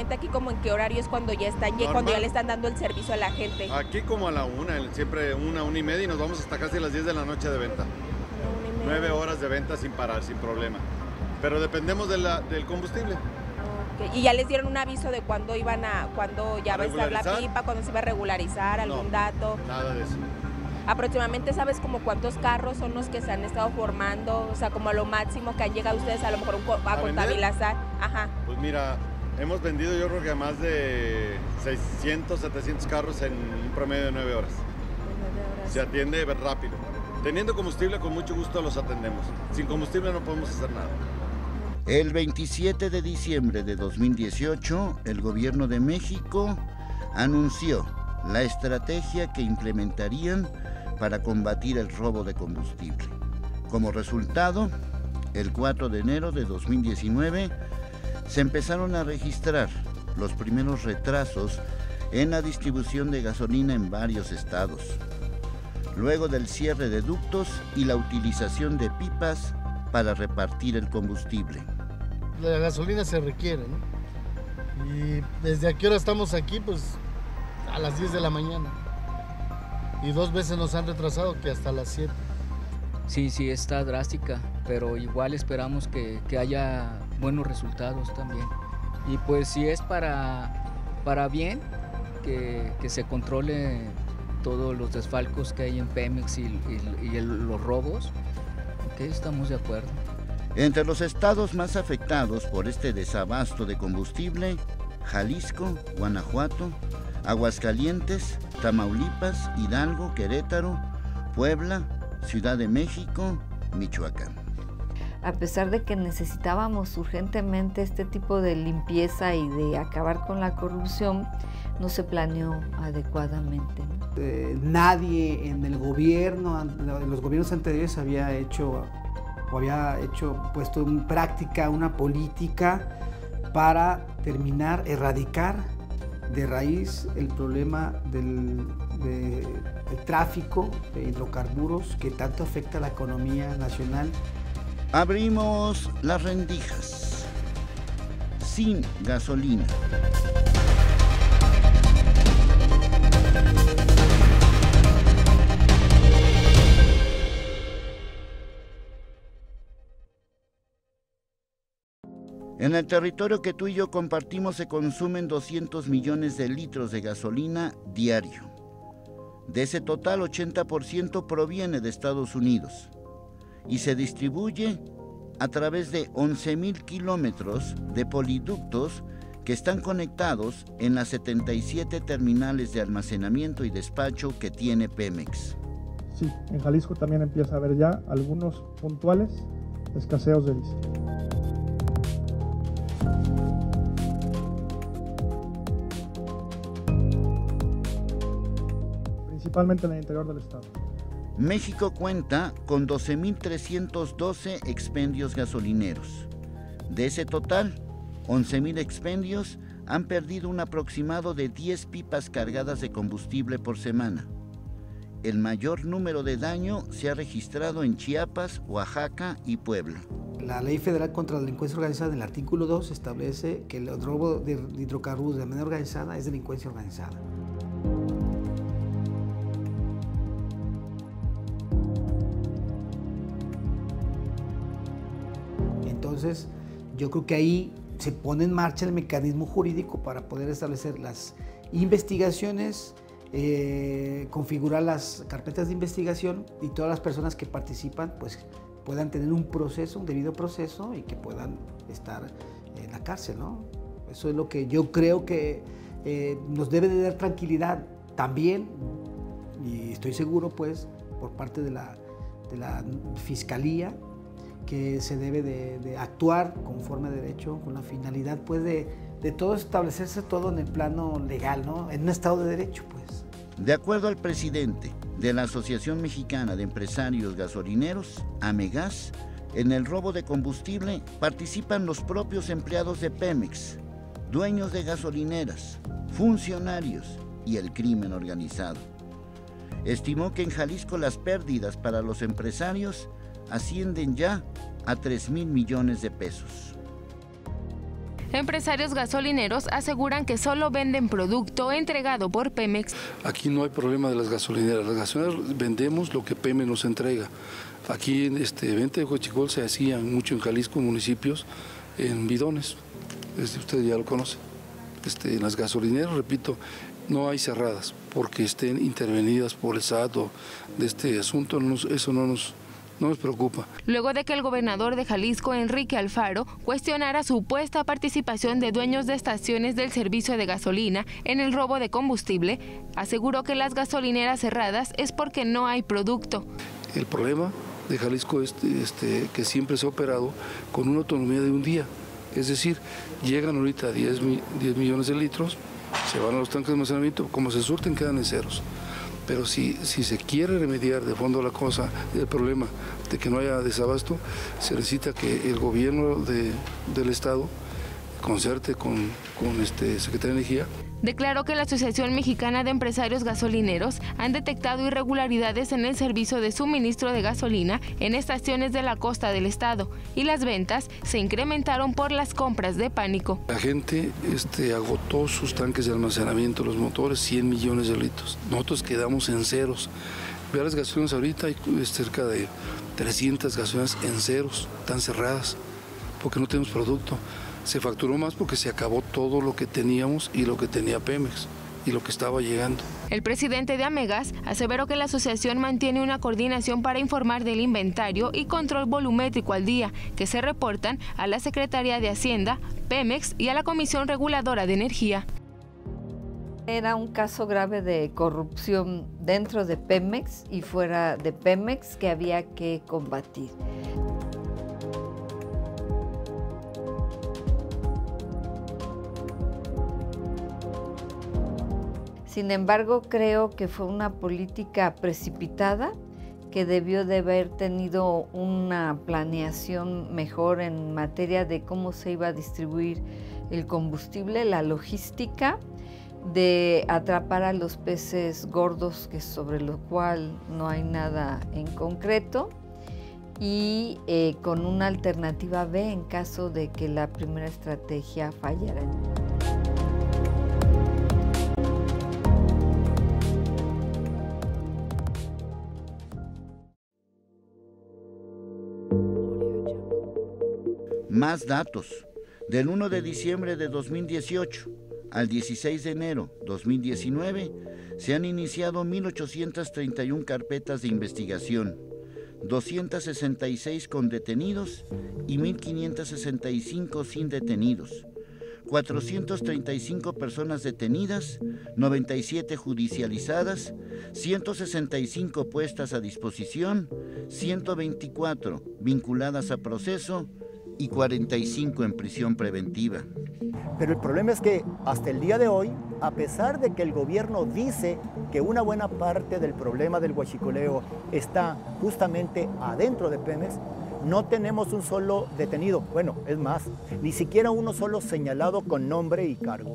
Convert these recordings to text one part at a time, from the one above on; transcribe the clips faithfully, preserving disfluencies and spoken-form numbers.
normalmente aquí como en qué horario es cuando ya están, ya cuando ya le están dando el servicio a la gente. Aquí como a la una, siempre una, una y media y nos vamos hasta casi las diez de la noche de venta. Nueve horas de venta sin parar, sin problema. Pero dependemos de la, del combustible. Okay. ¿Y ya les dieron un aviso de cuándo iban a, cuándo ya ¿A va a estar la pipa, cuándo se va a regularizar, algún no, dato? Nada de eso. Aproximadamente, ¿sabes como cuántos carros son los que se han estado formando? O sea, como a lo máximo que han llegado ustedes a lo mejor a, a contabilizar. Ajá. Pues mira, hemos vendido yo creo que a más de seiscientos, setecientos carros en un promedio de nueve horas. nueve horas. Se atiende rápido. Teniendo combustible, con mucho gusto los atendemos. Sin combustible no podemos hacer nada. El veintisiete de diciembre de dos mil dieciocho, el gobierno de México anunció la estrategia que implementarían para combatir el robo de combustible. Como resultado, el cuatro de enero de dos mil diecinueve se empezaron a registrar los primeros retrasos en la distribución de gasolina en varios estados, luego del cierre de ductos y la utilización de pipas para repartir el combustible. La gasolina se requiere, ¿no? Y desde a qué hora estamos aquí, pues a las diez de la mañana. Y dos veces nos han retrasado que hasta las siete. Sí, sí, está drástica, pero igual esperamos que, que haya buenos resultados también. Y pues si es para, para bien, que, que se controle todos los desfalcos que hay en Pemex y, y, y el, los robos, ok, estamos de acuerdo. Entre los estados más afectados por este desabasto de combustible, Jalisco, Guanajuato, Aguascalientes, Tamaulipas, Hidalgo, Querétaro, Puebla, Ciudad de México, Michoacán. A pesar de que necesitábamos urgentemente este tipo de limpieza y de acabar con la corrupción, no se planeó adecuadamente, ¿no? Eh, nadie en el gobierno, en los gobiernos anteriores había hecho o había hecho, puesto en práctica una política para terminar, erradicar de raíz el problema del, de, del tráfico de hidrocarburos que tanto afecta a la economía nacional. Abrimos las rendijas. Sin gasolina. En el territorio que tú y yo compartimos se consumen doscientos millones de litros de gasolina diario. De ese total, ochenta por ciento proviene de Estados Unidos y se distribuye a través de once mil kilómetros de poliductos que están conectados en las setenta y siete terminales de almacenamiento y despacho que tiene Pemex. Sí, en Jalisco también empieza a haber ya algunos puntuales escaseos de diésel. Principalmente en el interior del estado. México cuenta con doce mil trescientos doce expendios gasolineros. De ese total, once mil expendios han perdido un aproximado de diez pipas cargadas de combustible por semana. El mayor número de daño se ha registrado en Chiapas, Oaxaca y Puebla. La Ley Federal contra la Delincuencia Organizada, en el artículo dos, establece que el robo de hidrocarburos de manera organizada es delincuencia organizada. Entonces, yo creo que ahí se pone en marcha el mecanismo jurídico para poder establecer las investigaciones, eh, configurar las carpetas de investigación y todas las personas que participan pues puedan tener un proceso, un debido proceso y que puedan estar en la cárcel, ¿no? Eso es lo que yo creo que eh, nos debe de dar tranquilidad también, y estoy seguro pues por parte de la, de la Fiscalía, que se debe de, de actuar conforme a derecho, con la finalidad pues de, de todo establecerse todo en el plano legal, ¿no? En un estado de derecho pues. De acuerdo al presidente de la Asociación Mexicana de Empresarios Gasolineros, AMEGAS, en el robo de combustible participan los propios empleados de Pemex, dueños de gasolineras, funcionarios y el crimen organizado. Estimó que en Jalisco las pérdidas para los empresarios ascienden ya a tres mil millones de pesos. Empresarios gasolineros aseguran que solo venden producto entregado por Pemex. Aquí no hay problema de las gasolineras. Las gasolineras vendemos lo que Pemex nos entrega. Aquí en este venta de huachicol se hacía mucho en Jalisco, municipios, en bidones. Este, usted ya lo conoce. Este, en las gasolineras, repito, no hay cerradas porque estén intervenidas por el S A T o de este asunto. No nos, eso no nos... No nos preocupa. Luego de que el gobernador de Jalisco, Enrique Alfaro, cuestionara supuesta participación de dueños de estaciones del servicio de gasolina en el robo de combustible, aseguró que las gasolineras cerradas es porque no hay producto. El problema de Jalisco es este, que siempre se ha operado con una autonomía de un día. Es decir, llegan ahorita diez millones de litros, se van a los tanques de almacenamiento, como se surten quedan en ceros. Pero si, si se quiere remediar de fondo la cosa, el problema de que no haya desabasto, se necesita que el gobierno de, del Estado concerte con, con este Secretaría de Energía. Declaró que la Asociación Mexicana de Empresarios Gasolineros han detectado irregularidades en el servicio de suministro de gasolina en estaciones de la costa del estado y las ventas se incrementaron por las compras de pánico. La gente este, agotó sus tanques de almacenamiento, los motores, cien millones de litros. Nosotros quedamos en ceros. Vea las gasolineras ahorita, hay cerca de trescientas gasolineras en ceros, están cerradas, porque no tenemos producto. Se facturó más porque se acabó todo lo que teníamos y lo que tenía Pemex y lo que estaba llegando. El presidente de Amegas aseveró que la asociación mantiene una coordinación para informar del inventario y control volumétrico al día que se reportan a la Secretaría de Hacienda, Pemex y a la Comisión Reguladora de Energía. Era un caso grave de corrupción dentro de Pemex y fuera de Pemex que había que combatir. Sin embargo, creo que fue una política precipitada que debió de haber tenido una planeación mejor en materia de cómo se iba a distribuir el combustible, la logística, de atrapar a los peces gordos, que sobre lo cual no hay nada en concreto, y eh, con una alternativa B en caso de que la primera estrategia fallara. Más datos. Del uno de diciembre de dos mil dieciocho al dieciséis de enero de dos mil diecinueve se han iniciado mil ochocientas treinta y una carpetas de investigación, doscientas sesenta y seis con detenidos y mil quinientas sesenta y cinco sin detenidos, cuatrocientas treinta y cinco personas detenidas, noventa y siete judicializadas, ciento sesenta y cinco puestas a disposición, ciento veinticuatro vinculadas a proceso y cuarenta y cinco en prisión preventiva. Pero el problema es que hasta el día de hoy, a pesar de que el gobierno dice que una buena parte del problema del huachicoleo está justamente adentro de Pemex, no tenemos un solo detenido. Bueno, es más, ni siquiera uno solo señalado con nombre y cargo.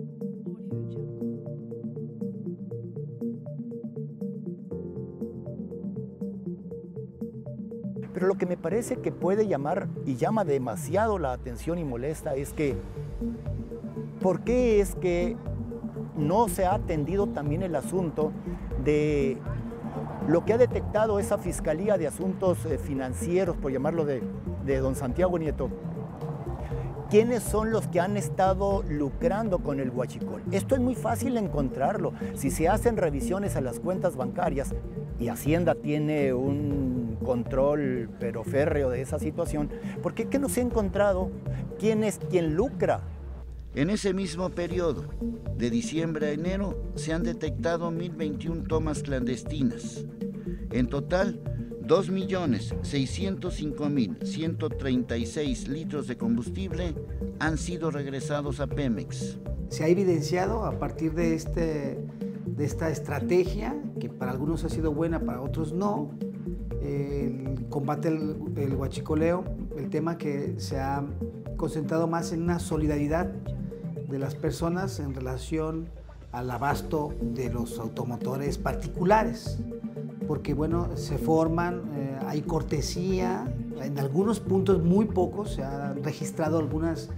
Pero lo que me parece que puede llamar y llama demasiado la atención y molesta es que ¿por qué es que no se ha atendido también el asunto de lo que ha detectado esa Fiscalía de Asuntos Financieros, por llamarlo de, de don Santiago Nieto? ¿Quiénes son los que han estado lucrando con el huachicol? Esto es muy fácil encontrarlo. Si se hacen revisiones a las cuentas bancarias y Hacienda tiene un control pero férreo de esa situación, ¿por qué que no se ha encontrado quién es quien lucra? En ese mismo periodo, de diciembre a enero, se han detectado mil veintiuna tomas clandestinas. En total, dos millones seiscientos cinco mil ciento treinta y seis litros de combustible han sido regresados a Pemex. Se ha evidenciado a partir de, este, de esta estrategia, que para algunos ha sido buena, para otros no, el combate al el huachicoleo, el tema que se ha concentrado más en una solidaridad de las personas en relación al abasto de los automotores particulares, porque bueno, se forman, eh, hay cortesía, en algunos puntos, muy pocos, se han registrado algunas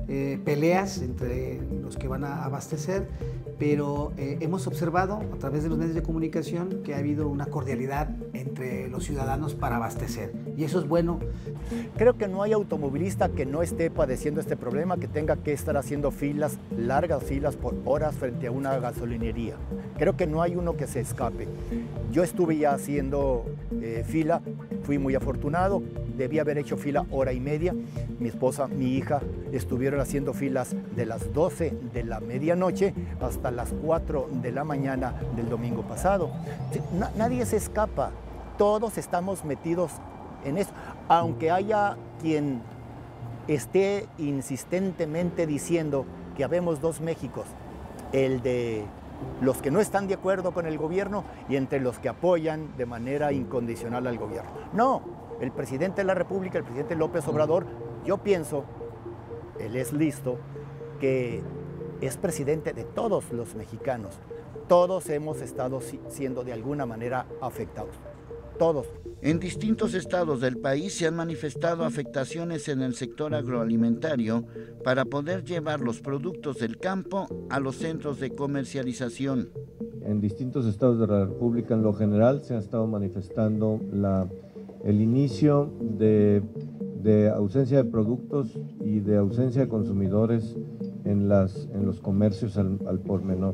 eh, peleas entre los que van a abastecer, pero eh, hemos observado a través de los medios de comunicación que ha habido una cordialidad entre los ciudadanos para abastecer, y eso es bueno. Creo que no hay automovilista que no esté padeciendo este problema, que tenga que estar haciendo filas, largas filas por horas frente a una gasolinería. Creo que no hay uno que se escape. Yo estuve ya haciendo eh, fila, fui muy afortunado, debí haber hecho fila hora y media. Mi esposa, mi hija estuvieron haciendo filas de las doce de la medianoche hasta las cuatro de la mañana del domingo pasado. Na- nadie se escapa, todos estamos metidos en eso, aunque haya quien esté insistentemente diciendo que habemos dos Méxicos, el de los que no están de acuerdo con el gobierno y entre los que apoyan de manera incondicional al gobierno. No, el presidente de la República, el presidente López Obrador, yo pienso, él es listo, que es presidente de todos los mexicanos. Todos hemos estado siendo de alguna manera afectados. Todos. En distintos estados del país se han manifestado afectaciones en el sector agroalimentario para poder llevar los productos del campo a los centros de comercialización. En distintos estados de la República, en lo general, se ha estado manifestando la, el inicio de, de ausencia de productos y de ausencia de consumidores en, las, en los comercios al, al por menor.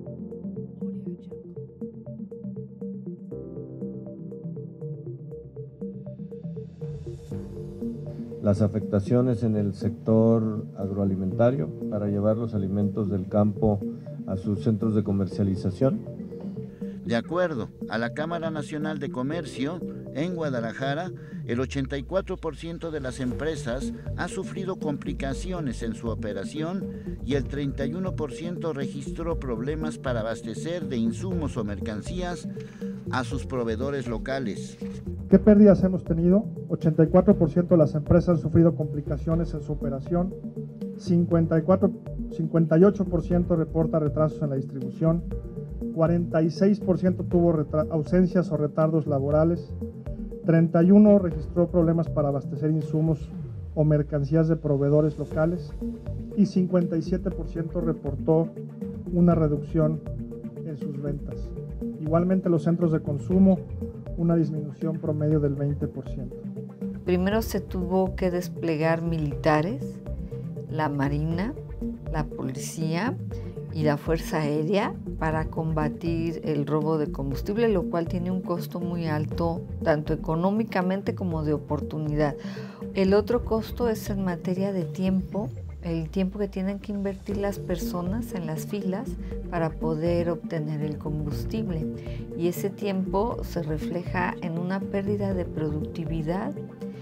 Las afectaciones en el sector agroalimentario para llevar los alimentos del campo a sus centros de comercialización. De acuerdo a la Cámara Nacional de Comercio, en Guadalajara, el ochenta y cuatro por ciento de las empresas ha sufrido complicaciones en su operación y el treinta y uno por ciento registró problemas para abastecer de insumos o mercancías a sus proveedores locales. ¿Qué pérdidas hemos tenido? ochenta y cuatro por ciento de las empresas han sufrido complicaciones en su operación, cincuenta y cuatro, cincuenta y ocho por ciento reporta retrasos en la distribución, cuarenta y seis por ciento tuvo ausencias o retardos laborales, treinta y uno por ciento registró problemas para abastecer insumos o mercancías de proveedores locales y cincuenta y siete por ciento reportó una reducción en sus ventas. Igualmente los centros de consumo, una disminución promedio del veinte por ciento. Primero se tuvo que desplegar militares, la Marina, la Policía y la Fuerza Aérea para combatir el robo de combustible, lo cual tiene un costo muy alto, tanto económicamente como de oportunidad. El otro costo es en materia de tiempo, el tiempo que tienen que invertir las personas en las filas para poder obtener el combustible. Y ese tiempo se refleja en una pérdida de productividad,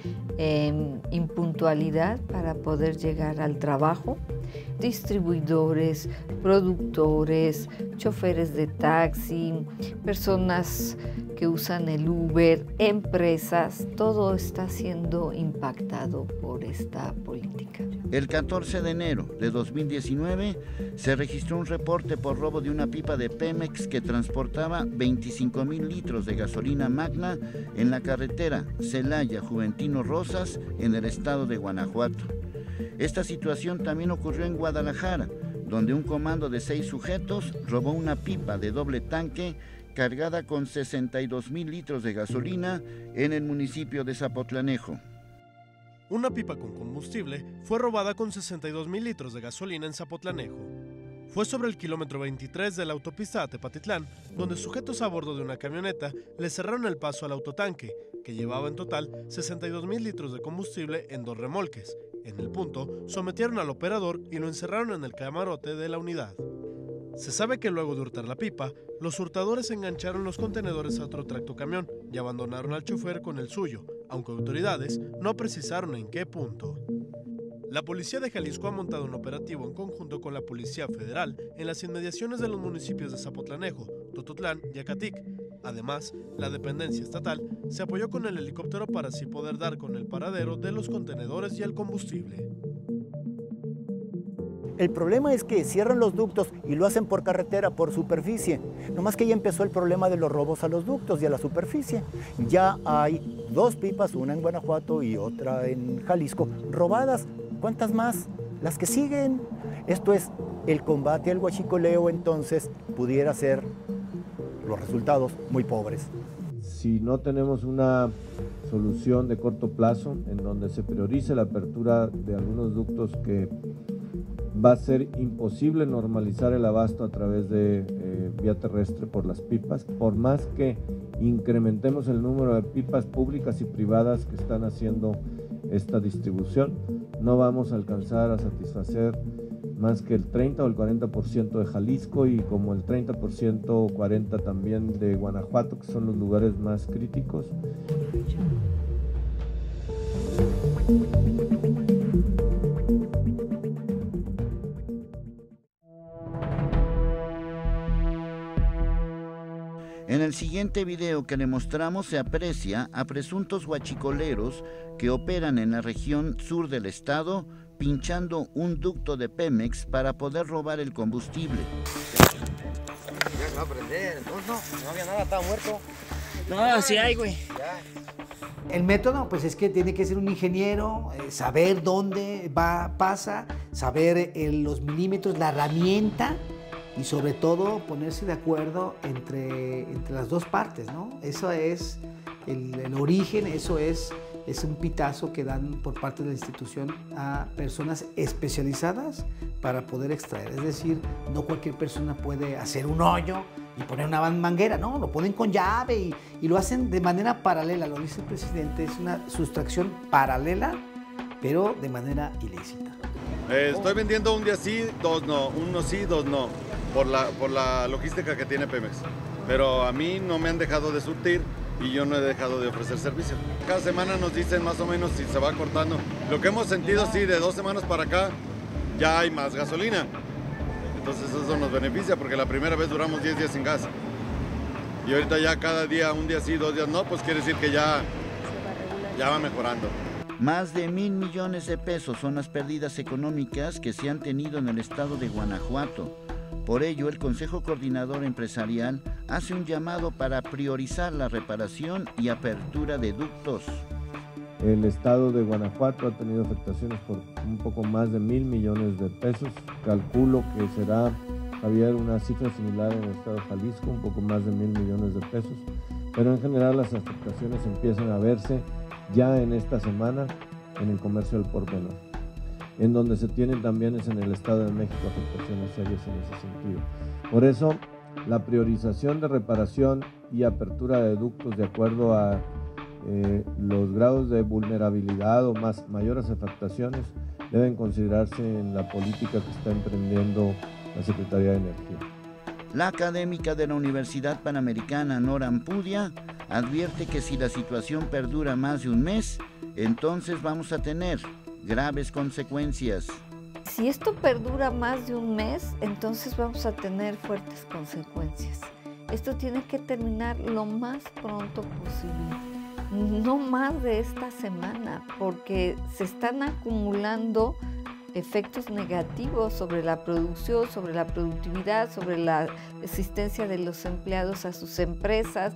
en impuntualidad para poder llegar al trabajo. Distribuidores, productores, choferes de taxi, personas que usan el Uber, empresas, todo está siendo impactado por esta política. El catorce de enero de dos mil diecinueve se registró un reporte por robo de una pipa de Pemex que transportaba veinticinco mil litros de gasolina magna en la carretera Celaya-Juventino Rosas en el estado de Guanajuato. Esta situación también ocurrió en Guadalajara, donde un comando de seis sujetos robó una pipa de doble tanque cargada con sesenta y dos mil litros de gasolina en el municipio de Zapotlanejo. Una pipa con combustible fue robada con sesenta y dos mil litros de gasolina en Zapotlanejo. Fue sobre el kilómetro veintitrés de la autopista a Tepatitlán, donde sujetos a bordo de una camioneta le cerraron el paso al autotanque, que llevaba en total sesenta y dos mil litros de combustible en dos remolques. En el punto, sometieron al operador y lo encerraron en el camarote de la unidad. Se sabe que luego de hurtar la pipa, los hurtadores engancharon los contenedores a otro tractocamión y abandonaron al chofer con el suyo, aunque autoridades no precisaron en qué punto. La Policía de Jalisco ha montado un operativo en conjunto con la Policía Federal en las inmediaciones de los municipios de Zapotlanejo, Tototlán y Acatic. Además, la dependencia estatal se apoyó con el helicóptero para así poder dar con el paradero de los contenedores y el combustible. El problema es que cierran los ductos y lo hacen por carretera, por superficie. Nomás que ya empezó el problema de los robos a los ductos y a la superficie. Ya hay dos pipas, una en Guanajuato y otra en Jalisco, robadas. ¿Cuántas más? las que siguen. Esto es, el combate al huachicoleo entonces pudiera ser los resultados muy pobres. Si no tenemos una solución de corto plazo en donde se priorice la apertura de algunos ductos, que va a ser imposible normalizar el abasto a través de eh, vía terrestre por las pipas, por más que incrementemos el número de pipas públicas y privadas que están haciendo esta distribución, no vamos a alcanzar a satisfacer más que el treinta o el cuarenta por ciento de Jalisco y como el treinta por ciento o cuarenta por ciento también de Guanajuato, que son los lugares más críticos. En el siguiente video que le mostramos se aprecia a presuntos huachicoleros que operan en la región sur del estado, pinchando un ducto de Pemex para poder robar el combustible. Ya se va a prender, entonces no, no había nada, estaba muerto. No, sí hay, güey. El método, pues es que tiene que ser un ingeniero, eh, saber dónde va, pasa, saber eh, los milímetros, la herramienta y sobre todo ponerse de acuerdo entre, entre las dos partes, ¿no? Eso es el, el origen, eso es, es un pitazo que dan por parte de la institución a personas especializadas para poder extraer. Es decir, no cualquier persona puede hacer un hoyo y poner una manguera, no, lo ponen con llave y, y lo hacen de manera paralela, lo dice el presidente, es una sustracción paralela, pero de manera ilícita. Eh, estoy vendiendo un día sí, dos no, uno sí, dos no, por la, por la logística que tiene Pemex. Pero a mí no me han dejado de surtir y yo no he dejado de ofrecer servicio. Cada semana nos dicen más o menos si se va cortando. Lo que hemos sentido, sí, de dos semanas para acá, ya hay más gasolina. Entonces eso nos beneficia porque la primera vez duramos diez días sin gas. Y ahorita ya cada día, un día sí, dos días no, pues quiere decir que ya, ya va mejorando. Más de mil millones de pesos son las pérdidas económicas que se han tenido en el estado de Guanajuato. Por ello, el Consejo Coordinador Empresarial hace un llamado para priorizar la reparación y apertura de ductos. El estado de Guanajuato ha tenido afectaciones por un poco más de mil millones de pesos. Calculo que será, Javier, una cifra similar en el estado de Jalisco, un poco más de mil millones de pesos. Pero en general las afectaciones empiezan a verse ya en esta semana en el comercio del por menor. En donde se tienen también es en el Estado de México afectaciones serias en ese sentido. Por eso, la priorización de reparación y apertura de ductos de acuerdo a eh, los grados de vulnerabilidad o más mayores afectaciones deben considerarse en la política que está emprendiendo la Secretaría de Energía. La académica de la Universidad Panamericana, Nora Ampudia, advierte que si la situación perdura más de un mes, entonces vamos a tener graves consecuencias. Si esto perdura más de un mes, entonces vamos a tener fuertes consecuencias. Esto tiene que terminar lo más pronto posible, no más de esta semana, porque se están acumulando efectos negativos sobre la producción, sobre la productividad, sobre la existencia de los empleados a sus empresas,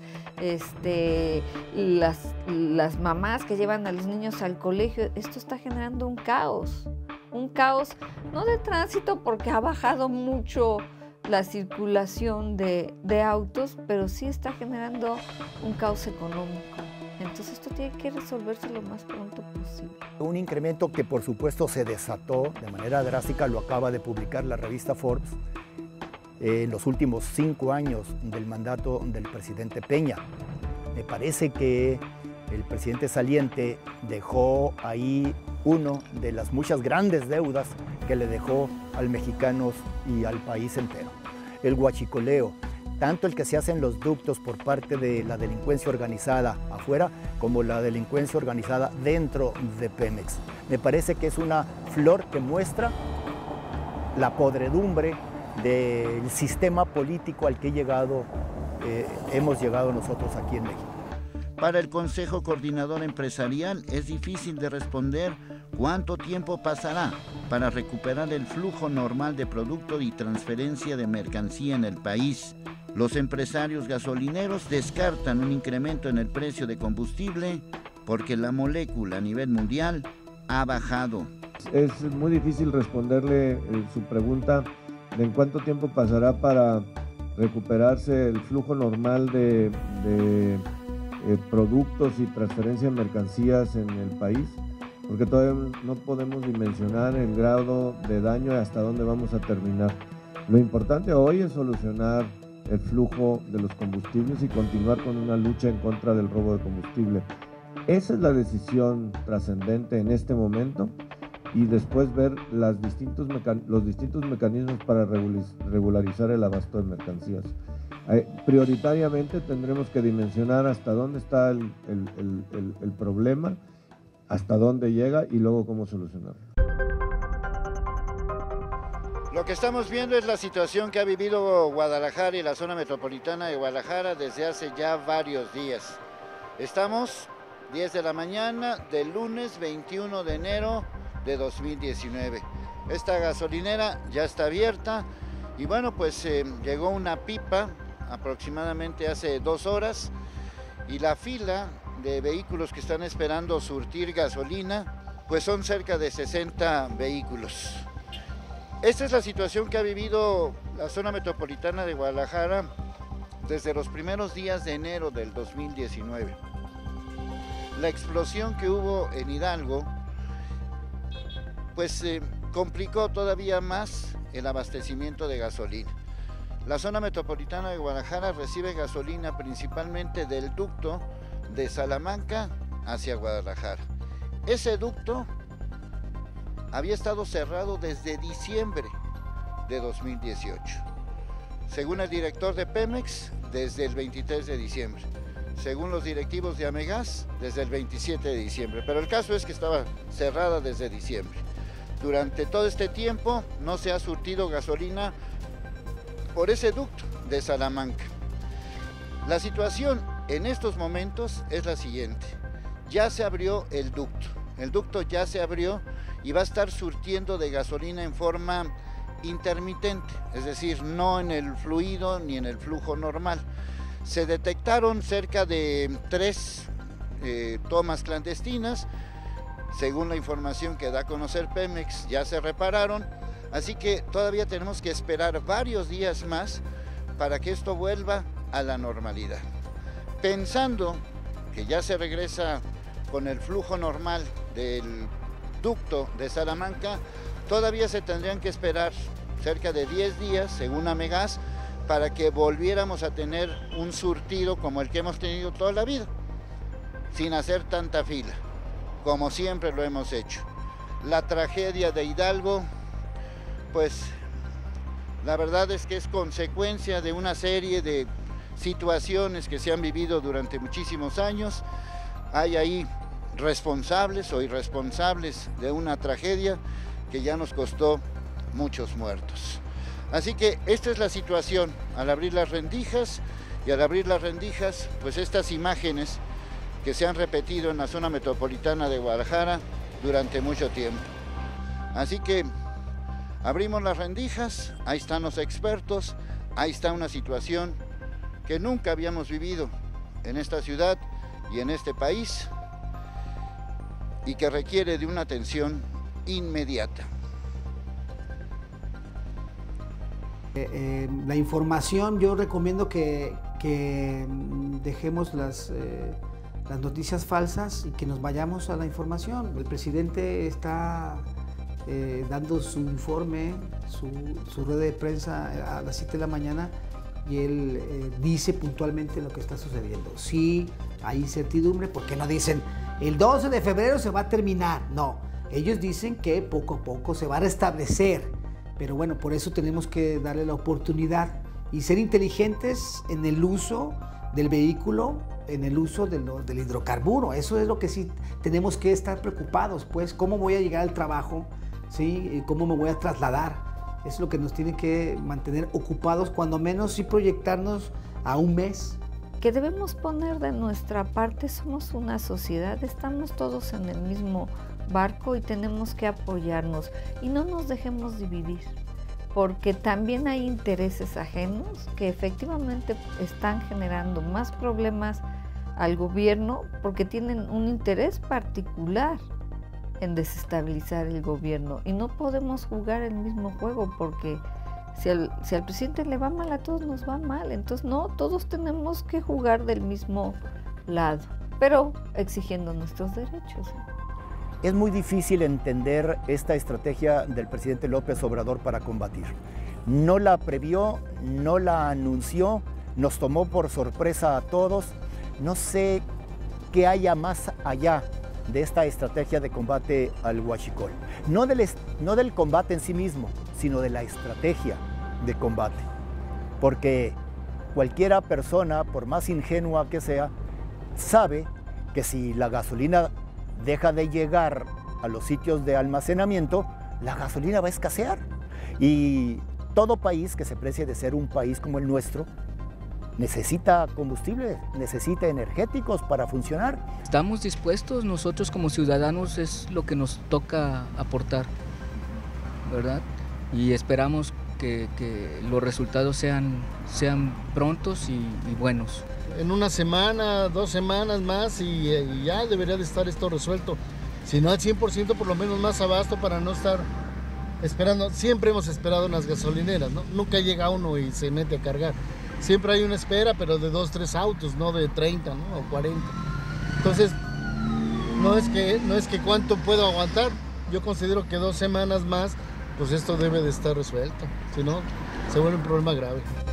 este, las, las mamás que llevan a los niños al colegio. Esto está generando un caos, un caos no de tránsito porque ha bajado mucho la circulación de, de autos, pero sí está generando un caos económico. Entonces esto tiene que resolverse lo más pronto posible. Un incremento que por supuesto se desató de manera drástica, lo acaba de publicar la revista Forbes, eh, en los últimos cinco años del mandato del presidente Peña. Me parece que el presidente saliente dejó ahí uno de las muchas grandes deudas que le dejó al mexicanos y al país entero. El huachicoleo, tanto el que se hace en los ductos por parte de la delincuencia organizada afuera, como la delincuencia organizada dentro de Pemex. Me parece que es una flor que muestra la podredumbre del sistema político al que he llegado, eh, hemos llegado nosotros aquí en México. Para el Consejo Coordinador Empresarial es difícil de responder cuánto tiempo pasará para recuperar el flujo normal de producto y transferencia de mercancía en el país. Los empresarios gasolineros descartan un incremento en el precio de combustible porque la molécula a nivel mundial ha bajado. es muy difícil responderle eh, su pregunta de en cuánto tiempo pasará para recuperarse el flujo normal de, de eh, productos y transferencia de mercancías en el país, porque todavía no podemos dimensionar el grado de daño y hasta dónde vamos a terminar. Lo importante hoy es solucionar el flujo de los combustibles y continuar con una lucha en contra del robo de combustible. Esa es la decisión trascendente en este momento, y después ver las distintos los distintos mecanismos para regularizar el abasto de mercancías. Eh, prioritariamente tendremos que dimensionar hasta dónde está el, el, el, el, el problema, hasta dónde llega y luego cómo solucionarlo. Lo que estamos viendo es la situación que ha vivido Guadalajara y la zona metropolitana de Guadalajara desde hace ya varios días. Estamos diez de la mañana del lunes veintiuno de enero de dos mil diecinueve. Esta gasolinera ya está abierta y bueno, pues eh, llegó una pipa aproximadamente hace dos horas y la fila de vehículos que están esperando surtir gasolina pues son cerca de sesenta vehículos. Esta es la situación que ha vivido la zona metropolitana de Guadalajara desde los primeros días de enero del dos mil diecinueve. La explosión que hubo en Hidalgo pues eh, complicó todavía más el abastecimiento de gasolina. La zona metropolitana de Guadalajara recibe gasolina principalmente del ducto de Salamanca hacia Guadalajara. Ese ducto había estado cerrado desde diciembre de dos mil dieciocho. Según el director de Pemex, desde el veintitrés de diciembre. Según los directivos de Amegas, desde el veintisiete de diciembre. Pero el caso es que estaba cerrada desde diciembre. Durante todo este tiempo no se ha surtido gasolina por ese ducto de Salamanca. La situación en estos momentos es la siguiente. Ya se abrió el ducto. El ducto ya se abrió y va a estar surtiendo de gasolina en forma intermitente, es decir, no en el fluido ni en el flujo normal. Se detectaron cerca de tres eh, tomas clandestinas. Según la información que da a conocer Pemex, ya se repararon, así que todavía tenemos que esperar varios días más para que esto vuelva a la normalidad. Pensando que ya se regresa con el flujo normal del ducto de Salamanca, todavía se tendrían que esperar cerca de diez días, según Amegas, para que volviéramos a tener un surtido como el que hemos tenido toda la vida, sin hacer tanta fila, como siempre lo hemos hecho. La tragedia de Hidalgo, pues la verdad es que es consecuencia de una serie de situaciones que se han vivido durante muchísimos años. Hay ahí responsables o irresponsables de una tragedia que ya nos costó muchos muertos. Así que esta es la situación al abrir las rendijas, y al abrir las rendijas, pues estas imágenes que se han repetido en la zona metropolitana de Guadalajara durante mucho tiempo. Así que abrimos las rendijas, ahí están los expertos, ahí está una situación que nunca habíamos vivido en esta ciudad y en este país y que requiere de una atención inmediata. Eh, eh, la información, yo recomiendo que, que dejemos las, eh, las noticias falsas y que nos vayamos a la información. El presidente está eh, dando su informe, su, su rueda de prensa a las siete de la mañana y él eh, dice puntualmente lo que está sucediendo. Sí, hay incertidumbre, porque no dicen el doce de febrero se va a terminar, no. Ellos dicen que poco a poco se va a restablecer, pero bueno, por eso tenemos que darle la oportunidad y ser inteligentes en el uso del vehículo, en el uso de lo, del hidrocarburo. Eso es lo que sí tenemos que estar preocupados, pues, cómo voy a llegar al trabajo, ¿sí? Cómo me voy a trasladar. Es lo que nos tiene que mantener ocupados, cuando menos sí proyectarnos a un mes. Que debemos poner de nuestra parte, somos una sociedad, estamos todos en el mismo barco y tenemos que apoyarnos y no nos dejemos dividir, porque también hay intereses ajenos que efectivamente están generando más problemas al gobierno porque tienen un interés particular en desestabilizar el gobierno. Y no podemos jugar el mismo juego porque si al, si al presidente le va mal, a todos nos va mal. Entonces no, todos tenemos que jugar del mismo lado, pero exigiendo nuestros derechos. Es muy difícil entender esta estrategia del presidente López Obrador para combatir. No la previó, no la anunció, nos tomó por sorpresa a todos. No sé qué haya más allá de esta estrategia de combate al huachicol. No del, no del combate en sí mismo, sino de la estrategia de combate. Porque cualquiera persona, por más ingenua que sea, sabe que si la gasolina deja de llegar a los sitios de almacenamiento, la gasolina va a escasear. Y todo país que se precie de ser un país como el nuestro necesita combustible, necesita energéticos para funcionar. Estamos dispuestos, nosotros como ciudadanos es lo que nos toca aportar, ¿verdad? Y esperamos que, que los resultados sean, sean prontos y, y buenos. En una semana, dos semanas más y, y ya debería de estar esto resuelto. Si no al cien por ciento, por lo menos más abasto para no estar esperando. Siempre hemos esperado en las gasolineras, ¿no? Nunca llega uno y se mete a cargar. Siempre hay una espera, pero de dos, tres autos, no de treinta, ¿no? O cuarenta. Entonces, no es que, no es que cuánto puedo aguantar. Yo considero que dos semanas más, pues esto debe de estar resuelto. Si no, se vuelve un problema grave.